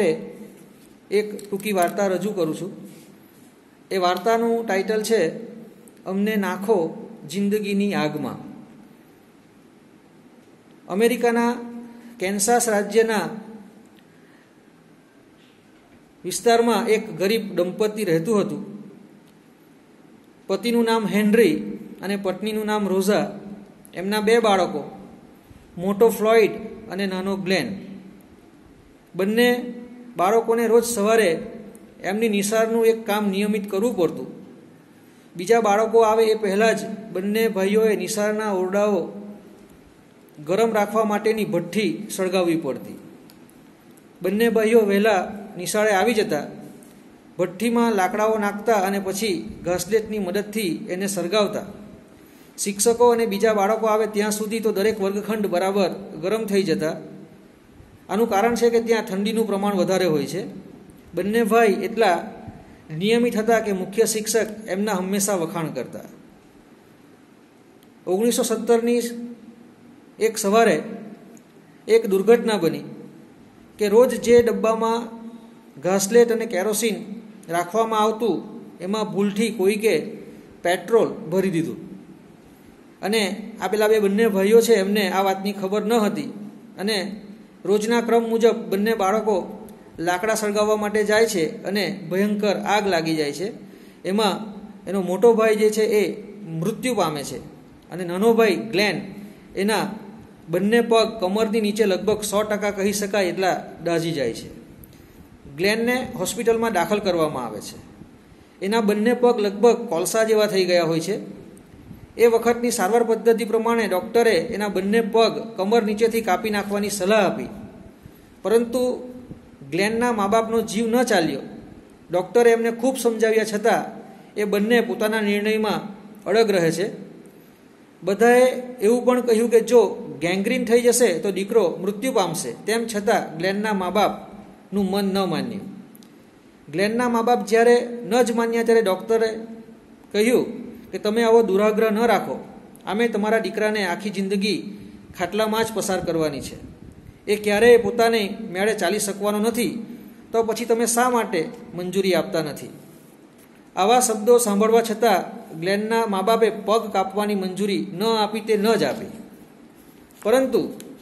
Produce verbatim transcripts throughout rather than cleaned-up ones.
एक टूंकी वार्ता रजू करूँ छूं। ए वार्तानुं टाइटल छे अमने नाखो जिंदगीनी आगमां। अमेरिकाना केन्सास राज्यना विस्तारमां एक गरीब दंपती रहेतुं हतुं। पतिनुं नाम हेनरी अने पत्नीनुं नाम रोजा। एमना बे बाळको, मोटो फ्लॉइड अने नानो ग्लेन। बंने बाळकोने रोज सवारे एमनी निसारनुं एक काम नियमित करवुं पड़तुं। बीजा बाळको आवे ए पहेला ज बंने भाईओए निसारना ओरडाओ गरम राखवा माटेनी भट्ठी सळगाववी पड़ती। बंने भाईओ वहेला निशाळे आवी जता, भट्ठीमां लाकडाओ नाखता अने पछी घासलेटनी मददथी एने सळगावता। शिक्षको अने बीजा बाळको आवे त्यां सुधी तो दरेक वर्गखंड बराबर गरम थई जता। आनुं कारण छे के त्यां ठंडीनुं प्रमाण वधारे होय छे। बंने भाई एटला नियमित हता के मुख्य शिक्षक एमना हमेशा वखाण करता। ओगनीस सौ सत्तर नी एक सवारे एक दुर्घटना बनी के रोज जे डब्बामां घासलेट अने केरोसीन राखवामां आवतुं एमां भूलथी कोईके पेट्रोल भरी दीधुं अने आ पेला बे बंने भाईओ छे एमने आ वातनी खबर न हती अने रोजना क्रम मुजब बंने बाळको लाकड़ा सळगाववा माटे जाय छे अने भयंकर आग लागी जाय छे। एमां एनो मोटो भाई जे छे ए मृत्यु पामे छे अने नानो भाई ग्लेन एना बंने पग कमरनी नीचे लगभग सौ टका कही शकाय एटला दाजी जाय छे। ग्लेनने होस्पिટલમાં दाखल करवामां आवे छे। एना बंने पग लगभग कोळसा जेवा थई गया होय छे। ए वखतनी सारवार पद्धति प्रमाणे डॉक्टरे एना बंने पग कमर नीचेथी कापी नाखवानी सलाह आपी, परंतु ग्लेनना माँ बापनो जीव न चाल्यो। डॉक्टरे एमने खूब समजाव्या छतां ए बंने पोताना निर्णयमां अड़ग रहे छे। बधाए एवुं पण कह्युं के जो गेंग्रीन थई जशे तो दीकरो मृत्यु पामशे, तेम छतां ग्लेनना माँ बापनुं मन न मान्युं। ग्लेनना माँ बाप ज्यारे न ज मान्या त्यारे डॉक्टरे कह्युं કે તમે આવો દુરાગ્રહ ન રાખો, આમે તમારા દીકરાને આખી જિંદગી ખાટલામાં જ પસાર કરવાની છે, એ ક્યારેય પોતાને મેળે ચાલી શકવાનો નથી, તો પછી તમે શા માટે મંજૂરી આપતા નથી? આવા શબ્દો સાંભળવા છતાં ગ્લેનના મા બાપે પગ કાપવાની મંજૂરી ન આપી તે ન જ આપી, પરંતુ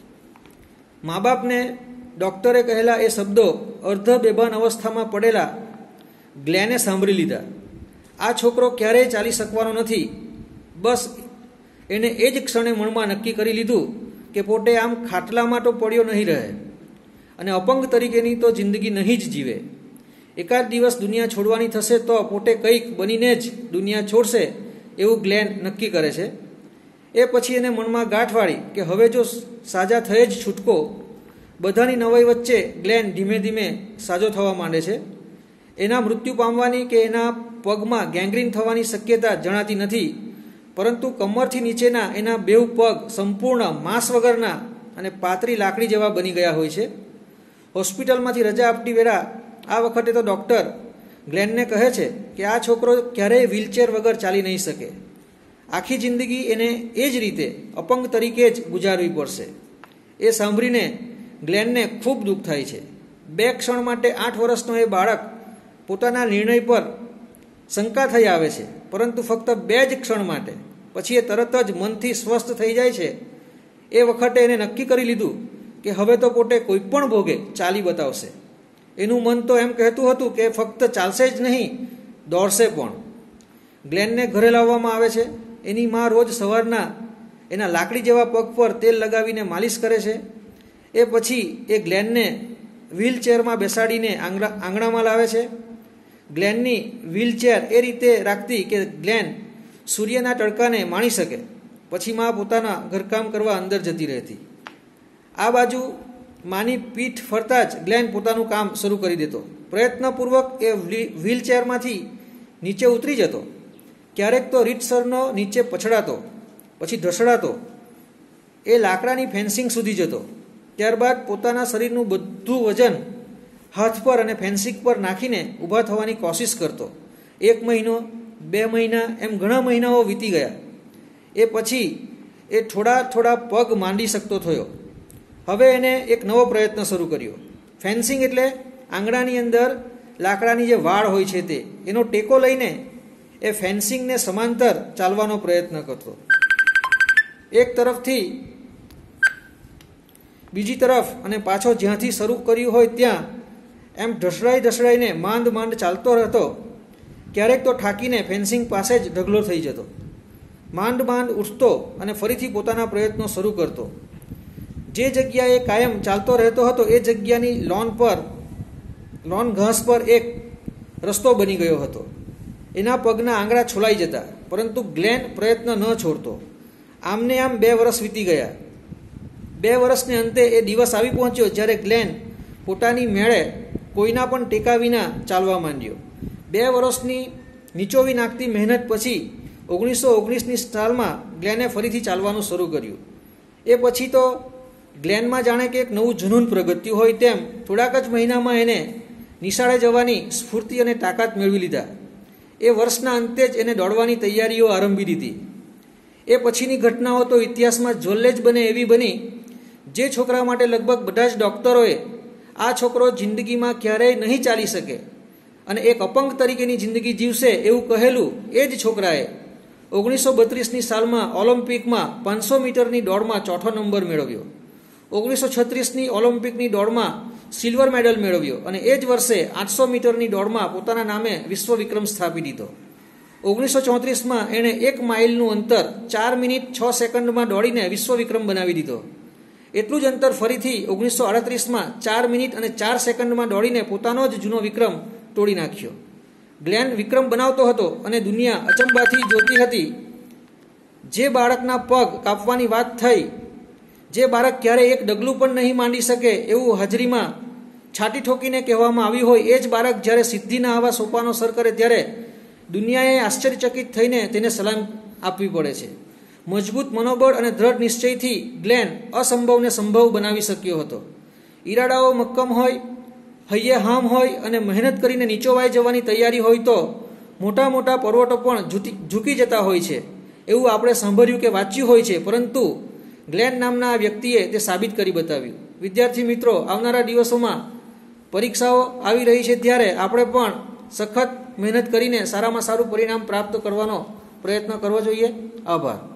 મા બાપને ડૉક્ટરે કહેલા એ શબ્દો અર્ધ બેભાન અવસ્થામાં પડેલા ગ્લેને સાંભળી લીધા। आ छोकरो क्यारेय चाली शकवानो नथी। बस एने ए ज क्षणे मणमां नक्की करी लीधुं के पोते आम खाटलामां तो पड्यो नहीं रहे अने अपंग तरीकेनी तो जिंदगी नहीं ज जीवे। एकाद दिवस दुनिया छोड़वानी थशे तो पोते कंईक बनीने ज दुनिया छोड़शे एवुं ग्लेन नक्की करे छे। ए पछी एने मणमां गांठ वाळी के हवे जो साजा थये ज छूटको। बधानी नवाई वच्चे ग्लेन धीमे धीमे साजो थवा मांडे छे। एना मृत्यु पामवानी के एना पगमां गेंग्रीन थवानी शक्यता जणाती नथी, परंतु कमरथी नीचेना एना बेव पग संपूर्ण मांस वगरना अने पातरी लाकड़ी जेवा बनी गया होय छे। होस्पिટલમાંથી रजा आपती वेळा आ वखते तो डॉक्टर ग्लेनने कहे छे के आ छोकरो क्यारेय व्हीलचेर वगर चाली नहीं शके। आखी जिंदगी एने ए ज रीते अपंग तरीके ज गुजारवी पड़शे। ए सांभळीने ग्लेनने खूब दुख थाय छे। बे क्षण माटे आठ वर्षनो ए बाळक पोताना निर्णय पर शंका थई आवे छे, परंतु फक्त बे ज क्षण माटे, पछी ए तरत ज मनथी स्वस्थ थई जाय छे। ए वखते एने नक्की करी लीधुं के हवे तो पोते कोई पण भोगे चाली बतावशे। एनुं मन तो एम कहेतुं हतुं के फक्त चालशे ज नहीं, दौड़शे पण। ग्लेनने घरे लाववामां आवे छे। एनी मां रोज सवाરના एना लाकड़ी जेवा पग पर तेल लगावीने मालिश करे छे। ए पछी ए ग्लेनने व्हीलचेरमां बेसाડીને આંગણામાં લાવે છે। ग्लेननी व्हीलचेर ए रीते राखती के ग्लेन सूर्यना तड़काने माणी सके। पछी मां पोताना घरकाम करवा अंदर जती रहती। आ बाजू मानी पीठ फरता ज ग्लेन पोतानुं काम शरू करी देतो। प्रयत्नपूर्वक ए व्हीलचेरमांथी नीचे उतरी जतो। क्यारेक तो રીતસરનો નીચે પછડાતો, પછી ઢસડાતો, એ લાકડાની ફેન્સિંગ સુધી જતો। ત્યારબાદ પોતાના શરીરનું બધું વજન हाथ पर अने फेंसिंग पर नाखीने ऊभा थवानी कोशिश करतो। एक महीनो बे महीना एम घणा महीनाओ वीती गया। ए पछी ए थोड़ा थोड़ा पग मांडी शकतो थयो। हवे एने एक नवो प्रयत्न शरू कर्यो। फेंसिंग एटले આંગણાની અંદર લાકડાની જે વાડ હોય છે તે એનો ટેકો લઈને એ ફેન્સિંગને સમાંતર ચાલવાનો પ્રયત્ન કરતો. એક તરફથી બીજી તરફ અને પાછો જ્યાંથી શરૂ કર્યું હોય ત્યાં એમ ઢસડાઈ ઢસડાઈને માંડ માંડ ચાલતો રહેતો. ક્યારેક તો થાકીને ફેન્સિંગ પાસે જ ઢગલો થઈ જતો. માંડ માંડ ઉઠતો અને ફરીથી પોતાના પ્રયત્નો શરૂ કરતો. જે જગ્યાએ કાયમ ચાલતો રહેતો હતો એ જગ્યાની લોન પર લોન ઘાસ પર એક રસ્તો બની ગયો હતો. એના પગના આંગળા છોલાઈ જતા, પરંતુ ગ્લેન પ્રયત્ન ન છોડતો. આમને આમ બે વર્ષ વીતી ગયા. બે વર્ષને અંતે એ દિવસ આવી પહોંચ્યો જ્યારે ગ્લેન પોતાની મેળે કોઈના પણ ટેકા વિના ચાલવા માંડ્યો. બે વર્ષની નીચોવી નાખતી મહેનત પછી ઓગણીસો ઓગણીસની સાલમાં ગ્લેને ફરીથી ચાલવાનું શરૂ કર્યું. એ પછી તો ગ્લેનમાં જાણે કે એક નવું જનૂન પ્રગટ્યું હોય તેમ થોડાક જ મહિનામાં એને નિશાળે જવાની સ્ફૂર્તિ અને તાકાત મેળવી લીધા. એ વર્ષના અંતે જ એને દોડવાની તૈયારીઓ આરંભી દીધી. એ પછીની ઘટનાઓ તો ઇતિહાસમાં જોલ્લે જ બને એવી બની. જે છોકરા માટે લગભગ બધા જ ડૉક્ટરોએ આ છોકરો જિંદગીમાં ક્યારેય નહીં ચાલી શકે અને એક અપંગ તરીકેની જિંદગી જીવશે એવું કહેલું, એ જ છોકરાએ ઓગણીસો બત્રીસની સાલમાં ઓલિમ્પિકમાં પાંચસો મીટરની દોડમાં ચોથો નંબર મેળવ્યો. ઓગણીસો છત્રીસની ઓલિમ્પિકની દોડમાં સિલ્વર મેડલ મેળવ્યો અને એ જ વર્ષે આઠસો મીટરની દોડમાં પોતાના નામે વિશ્વ વિક્રમ સ્થાપી દીધો. ઓગણીસો ચોત્રીસમાં એણે એક માઇલનું અંતર ચાર મિનિટ છ સેકન્ડમાં દોડીને વિશ્વ વિક્રમ બનાવી દીધો. એટલું જ અંતર ફરીથી ઓગણીસો આડત્રીસમાં ચાર મિનિટ અને ચાર સેકન્ડમાં દોડીને પોતાનો જ જૂનો વિક્રમ તોડી નાખ્યો. ગ્લેન વિક્રમ બનાવતો હતો અને દુનિયા અચંબાથી જોતી હતી. જે બાળકના પગ કાપવાની વાત થઈ, જે બાળક ક્યારેય એક ડગલું પણ નહીં માંડી શકે એવું હાજરીમાં છાતી ઠોકીને કહેવામાં આવ્યું હોય, એ જ બાળક જ્યારે સિદ્ધિના આવા સોપાનો સર કરે ત્યારે દુનિયાએ આશ્ચર્યચકિત થઈને તેને સલામ આપવી પડે છે. મજબૂત મનોબળ અને દ્રઢ નિશ્ચયથી ગ્લેન અસંભવને સંભવ બનાવી શક્યો હતો. ઈરાદાઓ મક્કમ હોય, હૈયે હામ હોય અને મહેનત કરીને નીચોવાઈ જવાની તૈયારી હોય તો મોટા મોટા પર્વતો પણ ઝૂકી જતા હોય છે એવું આપણે સાંભળ્યું કે વાંચ્યું હોય છે. પરંતુ ગ્લેન નામના વ્યક્તિએ તે સાબિત કરી બતાવ્યું. વિદ્યાર્થી મિત્રો, આવનારા દિવસોમાં પરીક્ષાઓ આવી રહી છે ત્યારે આપણે પણ સખત મહેનત કરીને સારામાં સારું પરિણામ પ્રાપ્ત કરવાનો પ્રયત્ન કરવો જોઈએ. આભાર.